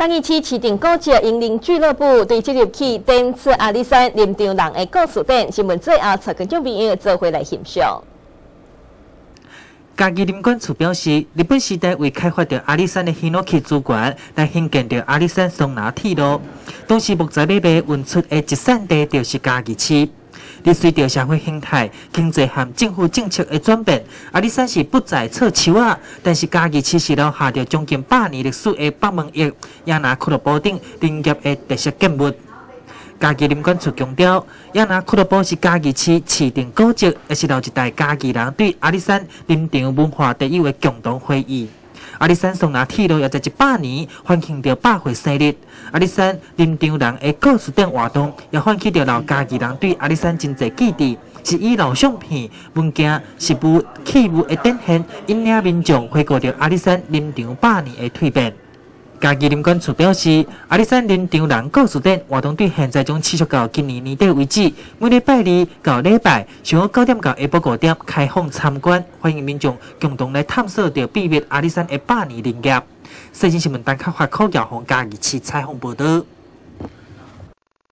嘉义市市定古迹英灵俱乐部对即日起展示阿里山林场人的故事展，新闻最后找观众朋友做回来欣赏。 嘉义林管处表示，日本时代为开发着阿里山的天然气资源，来兴建着阿里山松拿铁路。当时木材买卖运出的集散地就是嘉义市。而随着社会形态、经济和政府政策的转变，阿里山是不再错树啊，但是嘉义市是留下着将近100年历史的北门驛、亚拿俱乐部等林业的特色建物。嘉义林管处强调，亚拿俱乐部是嘉义市市定古迹，也是老一代嘉义人对阿里山林场文化第一个共同回忆。阿里山松拿铁路也在100年欢庆着100岁生日。阿里山林场人的故事展活动，也唤起着老嘉义人对阿里山真侪记忆，是以老相片、物件、食物、器物的展现，引领民众回顾着阿里山林场100年的蜕变。嘉义林管处表示，阿里山林场人故事展活动对现在将持续到今年年底为止，每礼拜2到礼拜上午9点到下晡5点开放参观，欢迎民众共同来探索着秘密阿里山的100年林业。细新闻单靠发口遥从嘉义市采访报道。